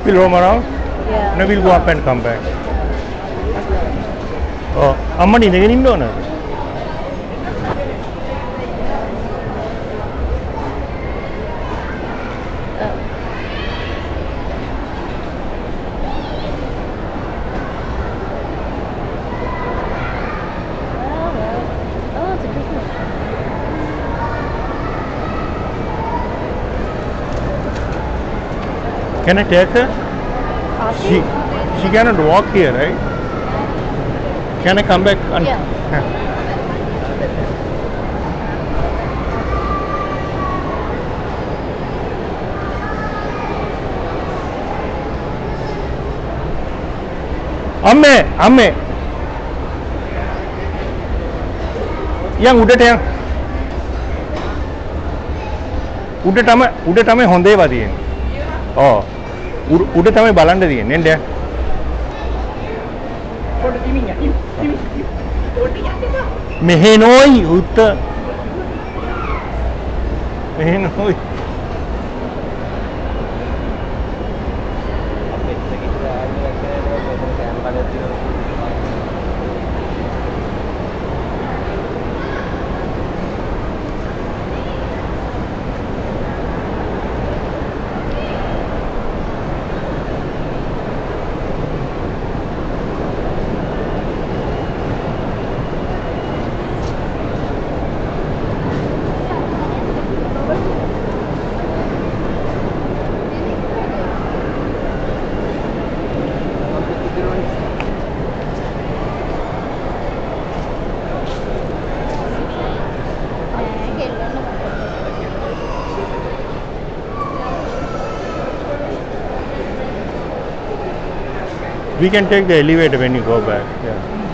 We'll roam around. Yeah. No, we'll go up and come back. Oh, Ammani, they're getting down. Can I take her? She cannot walk here, right? Can I come back? Yeah. Amme. Yang udah yang. Udah tama honde badi. Oh. Udah tama balanda di. Nende. Mehenoi utta. Mehenoi. We can take the elevator when you go back. Yeah.